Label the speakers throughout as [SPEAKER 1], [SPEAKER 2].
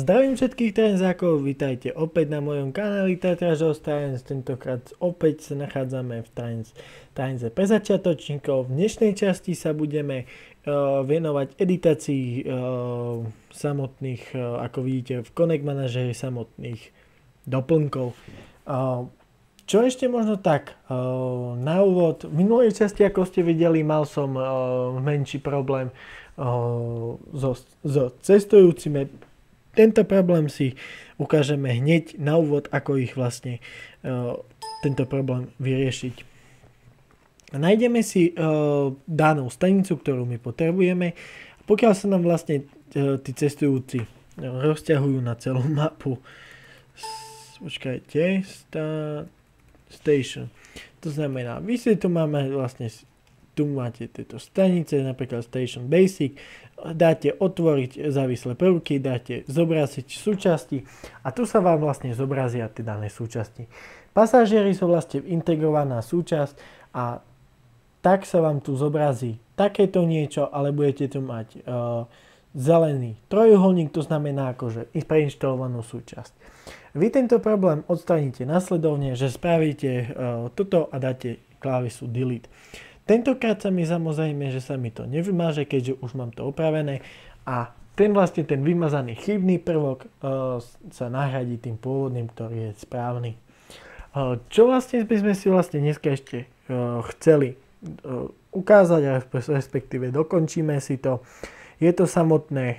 [SPEAKER 1] Zdravím všetkých trenzákov, vítajte opäť na mojom kanáli Tatražos Trends. Tentokrát opäť sa nachádzame v Trenze pre začiatočníkov. V dnešnej časti sa budeme venovať editácii samotných, ako vidíte v Connect Manažeri, samotných doplnkov. Čo ešte možno tak, na úvod, v minulej časti, ako ste videli, mal som menší problém so cestujúcimi. Tento problém si ukážeme hneď na úvod, ako ich vlastne tento problém vyriešiť. Nájdeme si danú stanicu, ktorú my potrebujeme. Pokiaľ sa nám vlastne tí cestujúci rozťahujú na celú mapu, počkajte, station. To znamená, vy si tu máme vlastne, tu máte tieto stanice, napríklad Station Basic, dáte otvoriť závislé prvky, dáte zobraziť súčasti a tu sa vám vlastne zobrazia tie dané súčasti. Pasažieri sú vlastne integrovaná súčasť a tak sa vám tu zobrazí takéto niečo, ale budete tu mať zelený trojuholník, to znamená akože preinštalovanú súčasť. Vy tento problém odstraníte nasledovne, že spravíte toto a dáte klávisu Delete. Tentokrát sa mi samozrejme, že sa mi to nevymaže, keďže už mám to opravené a ten vymazaný chybný prvok sa nahradí tým pôvodným, ktorý je správny. Čo vlastne by sme si vlastne dneska ešte chceli ukázať, respektíve dokončíme si to. Je to samotná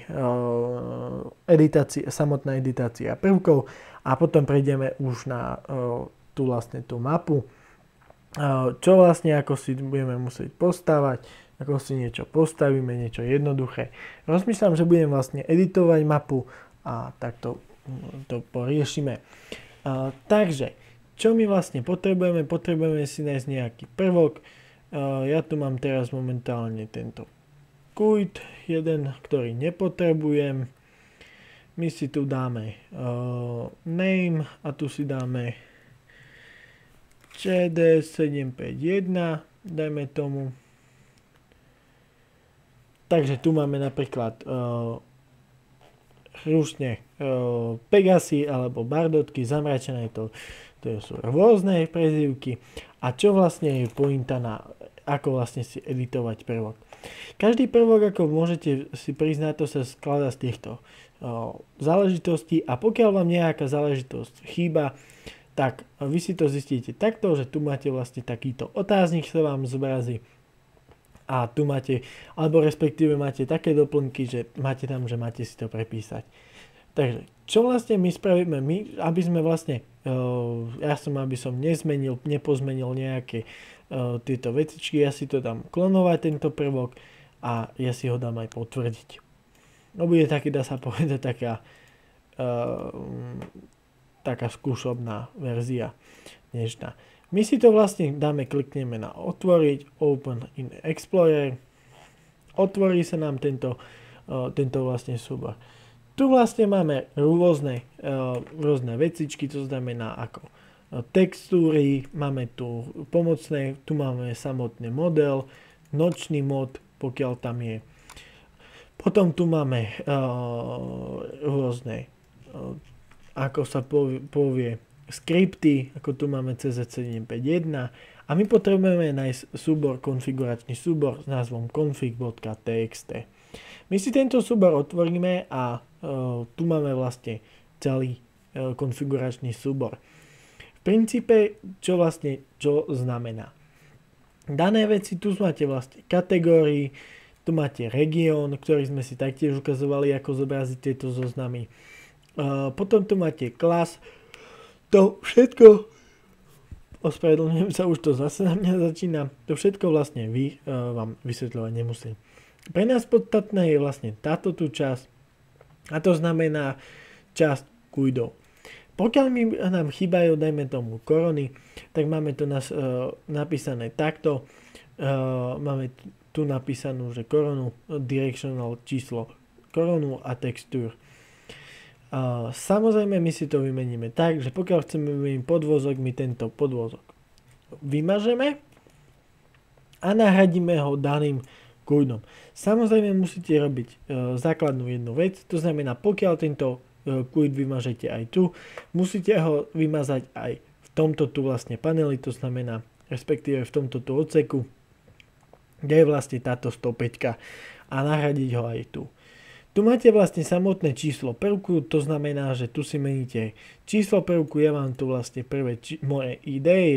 [SPEAKER 1] editácia prvkov a potom prejdeme už na tú mapu. Čo vlastne, ako si budeme musieť postavať, ako si niečo postavíme, niečo jednoduché. Rozmýšľam, že budem vlastne editovať mapu a takto to poriešime. Takže, čo my vlastne potrebujeme? Potrebujeme si nájsť nejaký prvok. Ja tu mám teraz momentálne tento quit, jeden, ktorý nepotrebujem. My si tu dáme name a tu si dáme CD751, dajme tomu. Takže tu máme napríklad rušne Pegasy alebo Bardotky, zamračené to sú rôzne prezývky. A čo vlastne je pointa na ako vlastne si editovať prvok. Každý prvok, ako môžete si priznať, to sa skladá z týchto záležitostí a pokiaľ vám nejaká záležitosť chýba, tak vy si to zistíte takto, že tu máte vlastne takýto otáznik, sa vám zobrazí a tu máte, alebo respektíve máte také doplnky, že máte tam, že máte si to prepísať. Takže, čo vlastne my spravíme? Aby sme vlastne, aby som nepozmenil nejaké tieto vecičky, ja si to dám klonovať, tento prvok, a ja si ho dám aj potvrdiť. No bude taký, dá sa povedať, taká skúšobná verzia dnešná. My si to vlastne dáme, klikneme na otvoriť, Open in Explorer, otvorí sa nám tento vlastne súbor. Tu vlastne máme rôzne vecičky, to znamená ako textúry, máme tu pomocné, tu máme samotný model, nočný mod, pokiaľ tam je. Potom tu máme rôzne ako sa povie, skripty, ako tu máme CZ751 a my potrebujeme nájsť konfiguračný súbor s názvom config.txt. My si tento súbor otvoríme a tu máme vlastne celý konfiguračný súbor. V princípe, čo znamená? Dané veci, tu máte vlastne kategórii, tu máte región, ktorý sme si taktiež ukazovali, ako zobraziť tieto zoznamy. Potom tu máte klas, to všetko, ospravedlňujem sa, už to zase na mňa začína, to všetko vlastne vám vysvetľovať nemusím. Pre nás podstatné je vlastne táto tu časť, a to znamená časť kujdov. Pokiaľ nám chýbajú, dajme tomu korony, tak máme to napísané takto, máme tu napísanú, že koronu, directional číslo koronu a textúr. Samozrejme my si to vymeníme tak, že pokiaľ chceme vymeniť podvozok, my tento podvozok vymažeme a nahradíme ho daným kujdom. Samozrejme musíte robiť základnú jednu vec, to znamená pokiaľ tento quit vymažete aj tu. Musíte ho vymazať aj v tomto tu vlastne paneli, to znamená respektíve v tomto tu odseku, kde je vlastne táto 105 a nahradiť ho aj tu. Tu máte vlastne samotné číslo prvku, to znamená, že tu si meníte číslo prvku, ja mám tu vlastne prvé moje ID je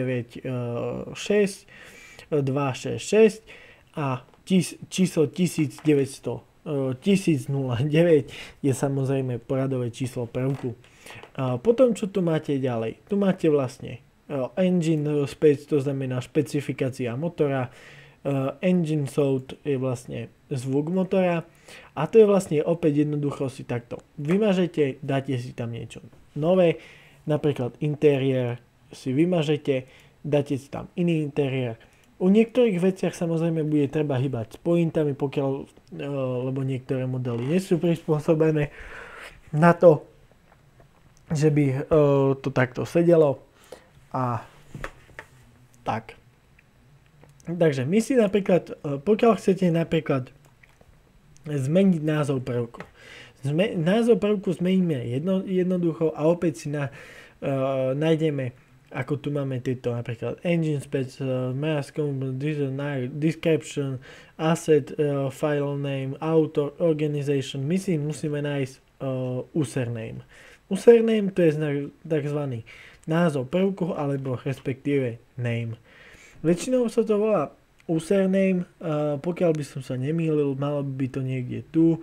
[SPEAKER 1] 396 266 a číslo 1009 je samozrejme poradové číslo prvku. Potom čo tu máte ďalej? Tu máte vlastne engine spec, to znamená špecifikácia motora, engine sound je vlastne zvuk motora a to je vlastne opäť jednoducho si takto vymažete, dáte si tam niečo nové, napríklad interiér si vymažete, dáte si tam iný interiér. U niektorých veciach samozrejme bude treba hýbať s pointami, lebo niektoré modely nie sú prispôsobené na to, že by to takto sedelo a tak. Takže my si napríklad, pokiaľ chcete napríklad zmeniť názov prvku. Názov prvku zmeníme jednoducho a opäť si nájdeme, ako tu máme tieto napríklad engine spec, mask, description, asset, file name, author, organization. My si musíme nájsť username. Username to je takzvaný názov prvku alebo respektíve name. Väčšinou sa to volá username, pokiaľ by som sa nemýlil, malo by to niekde tu.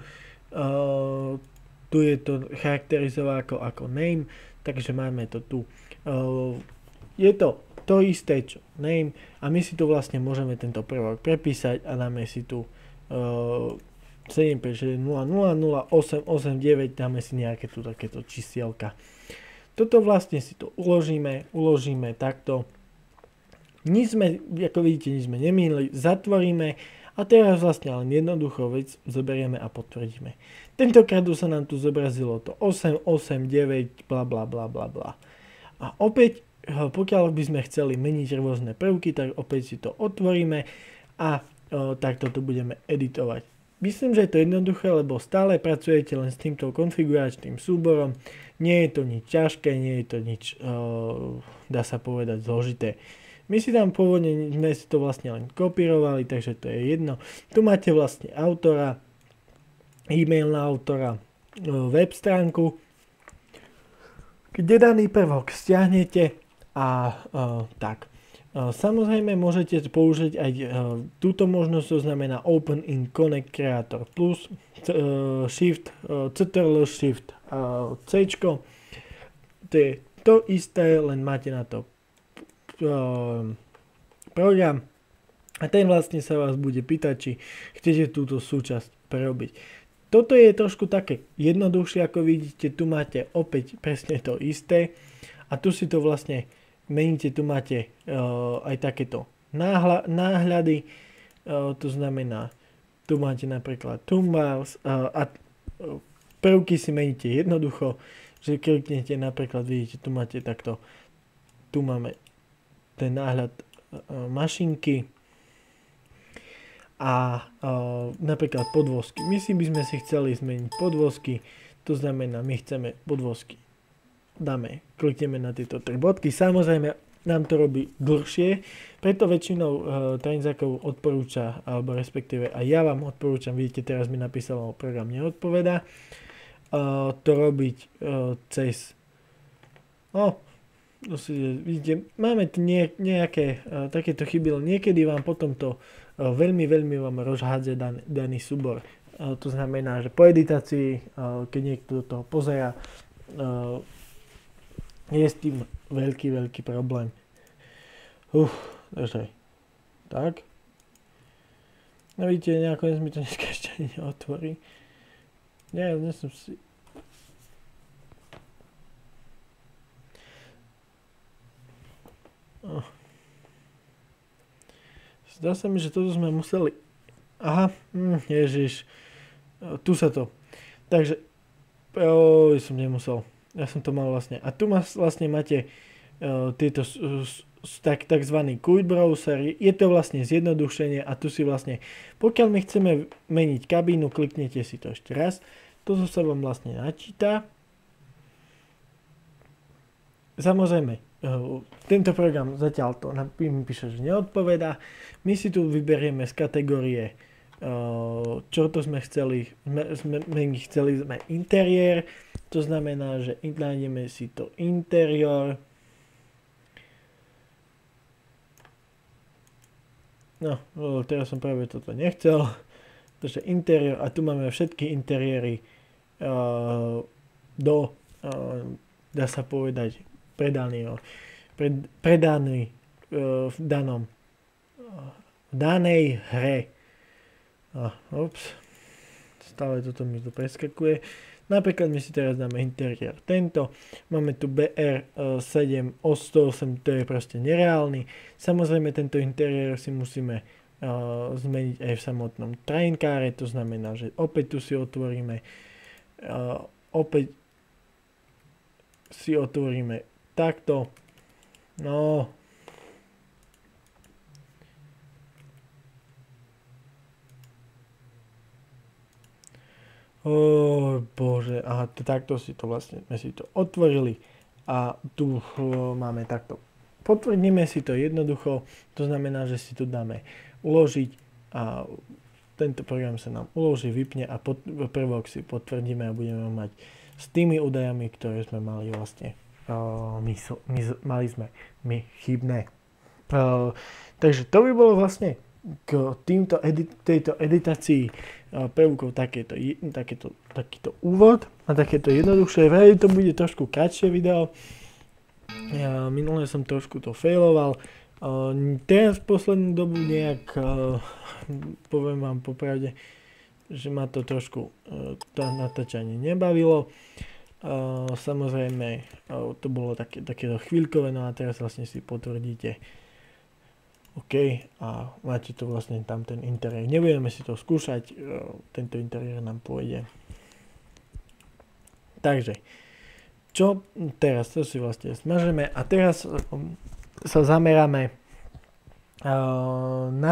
[SPEAKER 1] Tu je to charakterizované ako name, takže máme to tu. Je to isté čo name a my si tu vlastne môžeme tento prvok prepísať a dáme si tu 756000889, dáme si nejaké tu takéto čísielka. Toto vlastne si to uložíme takto. Nič sme, ako vidíte, nič sme nemýlili, zatvoríme a teraz vlastne len jednoduchú vec zoberieme a potvrdíme. Tentokrát sa nám tu zobrazilo to 889 bla bla bla bla bla. A opäť, pokiaľ by sme chceli meniť rôzne prvky, tak opäť si to otvoríme a takto to budeme editovať. Myslím, že je to jednoduché, lebo stále pracujete len s týmto konfiguračným súborom. Nie je to nič ťažké, nie je to nič, dá sa povedať, zložité. My si tam pôvodne sme si to vlastne len kopírovali, takže to je jedno. Tu máte vlastne autora, e-mail na autora, web stránku, kde daný prvok stiahnete a tak. Samozrejme môžete použiť aj túto možnosť, to znamená Open in Connect Creator Plus, Shift, Ctrl Shift C. To je to isté, len máte na to program a ten vlastne sa vás bude pýtať, či chcete túto súčasť prerobiť. Toto je trošku také jednoduchšie, ako vidíte, tu máte opäť presne to isté a tu si to vlastne meníte, tu máte aj takéto náhľady, to znamená, tu máte napríklad toolbars a prvky si meníte jednoducho, že kliknete napríklad, vidíte, tu máte takto, tu máme ten náhľad mašinky a napríklad podvozky. My by sme si chceli zmeniť podvozky, to znamená, my chceme podvozky. Klikneme na tieto 3 bodky, samozrejme nám to robí dlhšie, preto väčšinou Trainzakov odporúča, alebo respektíve aj ja vám odporúčam, vidíte, teraz mi napísalo, program neodpovedá, to robiť cez vidíte, máme tu nejaké takéto chyby, niekedy vám potom to veľmi vám rozhádza daný súbor. To znamená, že po editácii, keď niekto do toho pozerá, je s tým veľký problém. Takže, tak. No vidíte, nakoniec mi to dneska ešte ani neotvorí. Ja som si... Zdá sa mi, že toto sme museli... Aha, ježiš. Tu sa to. Takže... som nemusel. Ja som to mal vlastne. A tu vlastne máte tieto takzvaný quit browser. Je to vlastne zjednodušenie a tu si vlastne... Pokiaľ my chceme meniť kabínu, kliknete si to ešte raz. Toto sa vám vlastne načíta. samozrejme, tento program zatiaľ to mi píše, že neodpovedá. My si tu vyberieme z kategórie, čo to sme chceli. Chceli sme interiér, to znamená, že nájdeme si to interior. No, teraz som práve toto nechcel. Takže interiér, a tu máme všetky interiéry dá sa povedať, predaný v danej hre. Stále toto mi tu preskakuje. Napríklad my si teraz dáme interiér tento. Máme tu BR7O108, to je proste nereálny. Samozrejme tento interiér si musíme zmeniť aj v samotnom trainkáre, to znamená, že opäť tu si otvoríme takto. No. Bože, aha, takto si to vlastne, sme si to otvorili a tu máme takto. Potvrdíme si to jednoducho, to znamená, že si tu dáme uložiť a tento program sa nám uloží, vypne a prvok si potvrdíme a budeme mať s tými údajami, ktoré sme mali vlastne, mali sme my chybné. Takže to by bolo vlastne k tejto editácii prvkov takýto úvod a takéto jednoduchšie. Vraj to bude trošku kratšie video. Minulé som trošku to failoval. Teraz poslednú dobu nejak, poviem vám popravde, že ma to trošku to natáčanie nebavilo. Samozrejme, to bolo takéto chvíľkové, no a teraz vlastne si potvrdíte OK a máte to vlastne tam ten interiér. Nebudeme si to skúšať, tento interiér nám pôjde. Takže, čo teraz? To si vlastne smažeme a teraz sa zameráme na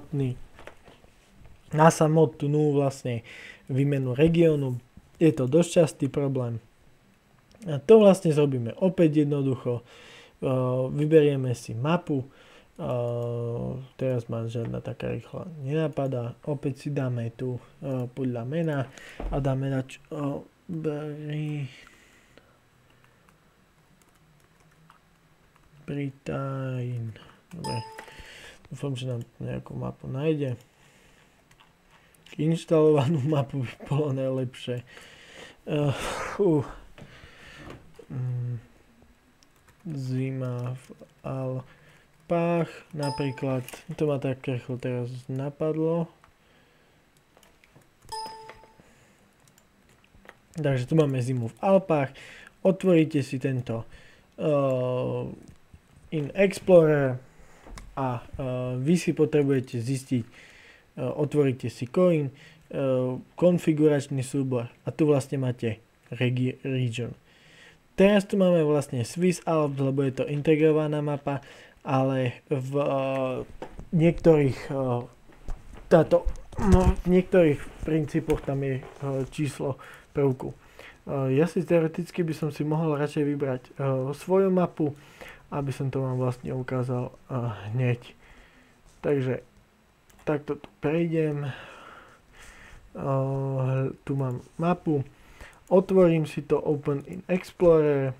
[SPEAKER 1] samotnú vlastne výmenu regiónu. Je to dosť častý problém. A to vlastne zrobíme opäť jednoducho. Vyberieme si mapu. Teraz ma žiadna taká rýchla nenapadá. Opäť si dáme tu podľa mena a dáme Britain. Dobre. Dúfam, že nám nejakú mapu nájde. Inštalovanú mapu by bolo najlepšie. Zima v Alpách napríklad. To ma tak rýchlo teraz napadlo. Takže tu máme zimu v Alpách. Otvoríte si tento In Explorer a vy si potrebujete zistiť, otvoríte si coin, konfiguračný súbor a tu vlastne máte region. Teraz tu máme vlastne Swiss Alps, lebo je to integrovaná mapa, ale v niektorých v niektorých princípoch tam je číslo prvku. Ja si teoreticky by som si mohol radšej vybrať svoju mapu, aby som to vám vlastne ukázal hneď. Takže takto tu prejdem. Tu mám mapu. Otvorím si to Open in Explorer.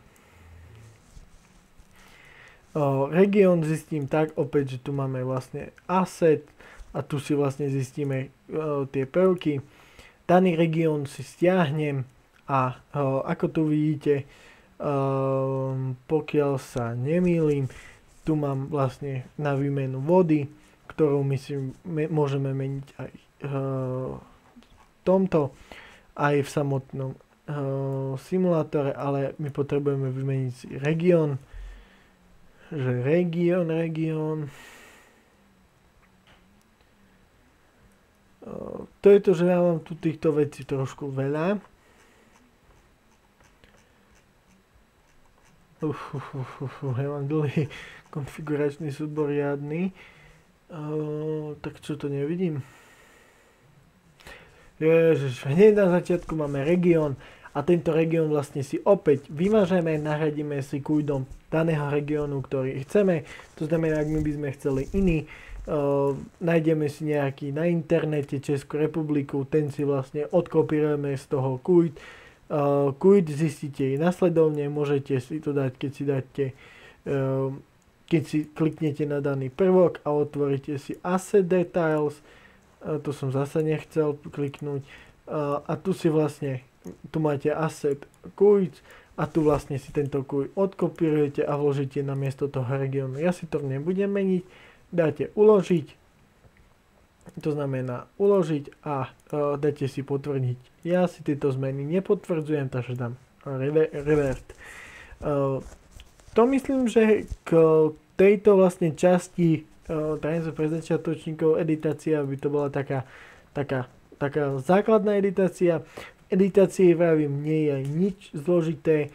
[SPEAKER 1] Region zistím tak opäť, že tu máme vlastne asset a tu si vlastne zistíme tie prvky. Daný región si stiahnem a ako tu vidíte, pokiaľ sa nemýlim, tu mám vlastne na výmenu vody, ktorú my si môžeme meniť aj v tomto, aj v samotnom simulátore, ale my potrebujeme vymeniť si región, že región. To je to, že ja mám tu týchto vecí trošku veľa. Ja mám dlhý konfiguračný súbor riadny. Tak čo to nevidím? Ježiš, hneď na začiatku máme región a tento región vlastne si opäť vymažeme, nahradíme si kújdom daného regiónu, ktorý chceme. To znamená, ak my by sme chceli iný, nájdeme si nejaký na internete Českú republiku, ten si vlastne odkopírujeme z toho kújd. Kújd zistíte nasledovne, môžete si to dať, keď si kliknete na daný prvok a otvoríte si Asset Details, to som zase nechcel kliknúť, a tu si vlastne, tu máte Asset Kújd a tu vlastne si tento kújd odkopírujete a vložíte na miesto toho regiónu. Ja si to nebudem meniť, dáte uložiť, to znamená uložiť a dáte si potvrdiť. Ja si tieto zmeny nepotvrdzujem, takže dám revert. To myslím, že k tejto vlastne časti tajemstvo pre začiatočníkov editácia by to bola taká základná editácia. V editácii vravím, nie je nič zložité.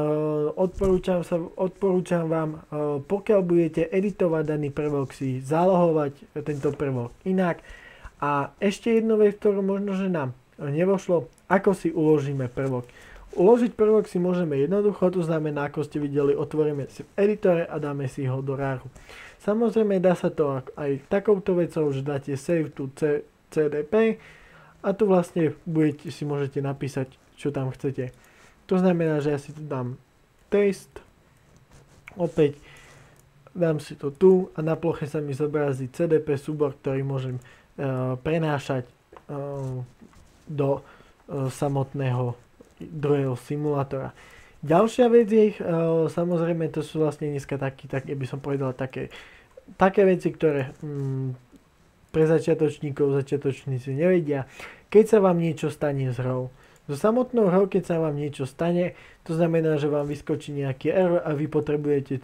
[SPEAKER 1] Odporúčam vám, pokiaľ budete editovať daný prvok, si zálohovať tento prvok inak. A ešte jednu vec, ktorú možno, že nám nevošlo, ako si uložíme prvok. Uložiť prvok si môžeme jednoducho, to znamená, ako ste videli, otvoríme si v editore a dáme si ho do ráru. Samozrejme, dá sa to aj takouto vecou, že dáte save to CDP a tu vlastne môžete napísať, čo tam chcete. To znamená, že ja si tu dám paste, opäť dám si to tu a na ploche sa mi zobrazí CDP súbor, ktorý môžem prenášať do samotného druhého simulátora. Ďalšia vec je, samozrejme, to sú vlastne dneska také by som povedal, také veci, ktoré pre začiatočníci nevedia. Keď sa vám niečo stane s hrou, so samotnou hrou, keď sa vám niečo stane, to znamená, že vám vyskočí nejaký error a vy potrebujete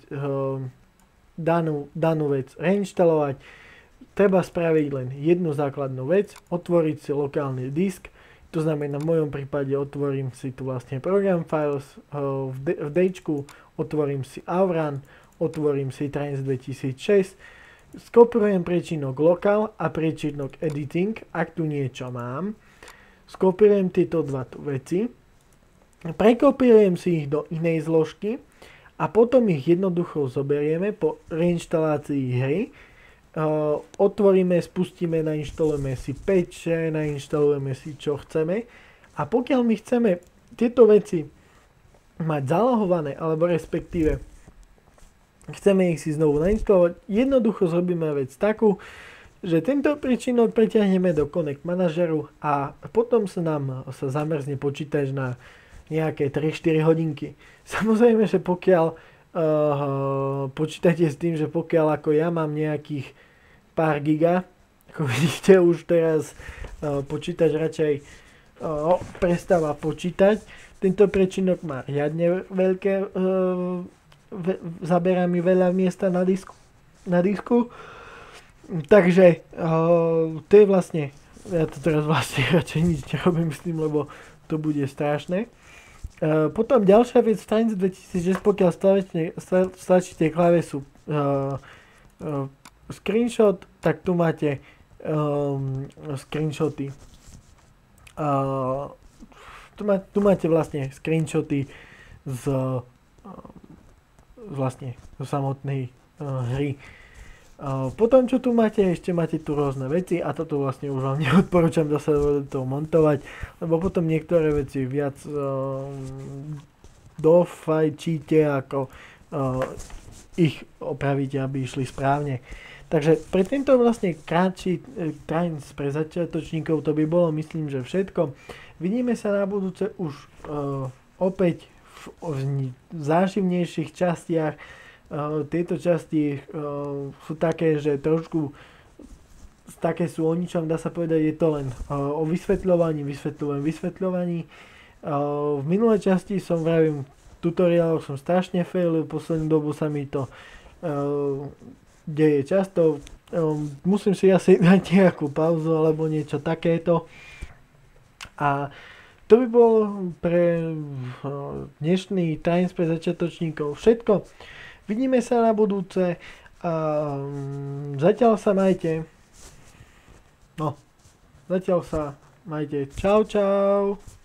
[SPEAKER 1] danú vec reinštalovať. Treba spraviť len jednu základnú vec, otvoriť si lokálny disk, to znamená, v mojom prípade otvorím si tu vlastne program files v Dčku, otvorím si Avran, otvorím si Trains 2006, skopírujem priečinok local a priečinok editing, ak tu niečo mám, skopírujem tieto dva veci, prekopírujem si ich do inej zložky a potom ich jednoducho zoberieme po reinštalácii hry. Otvoríme, spustíme, nainštalujeme si patche, nainštalujeme si čo chceme a pokiaľ my chceme tieto veci mať zálohované alebo respektíve chceme ich si znovu nainštalovať, jednoducho zrobíme vec takú, že tento príčinok preťahneme do Connect manažeru a potom sa zamrzne počítač na nejaké 3-4 hodinky. Samozrejme, že pokiaľ počítajte s tým, že pokiaľ ako ja mám nejakých pár giga, ako vidíte už teraz počítač radšej prestáva počítať. Tento prečinok má riadne veľké, zaberá mi veľa miesta na disku. Takže to je vlastne, ja to teraz vlastne radšej nič nerobím s tým, lebo to bude strašné. Potom ďalšia vec v Trains 2006, pokiaľ stlačíte klávesu screenshot, tak tu máte screenshoty. Tu máte vlastne screenshoty z samotnej hry. Potom čo tu máte, ešte máte tu rôzne veci a toto vlastne už vám neodporúčam zase do toho montovať, lebo potom niektoré veci viac dofajčíte, ako ich opravíte, aby išli správne. Takže pre tento vlastne krátší Trains pre začiatočníkov to by bolo, myslím, že všetko. Vidíme sa na budúce už opäť v záživnejších častiach. Tieto časti sú také, že trošku také sú o ničom, dá sa povedať, je to len o vysvetľovaní. V minulej časti som vravím, v tutoriáloch som strašne failil, poslednú dobu sa mi to deje často. Musím si asi dať nejakú pauzu alebo niečo takéto. A to by bolo pre dnešný Trains pre začiatočníkov všetko. Vidíme sa na budúce a zatiaľ sa majte. Čau, čau.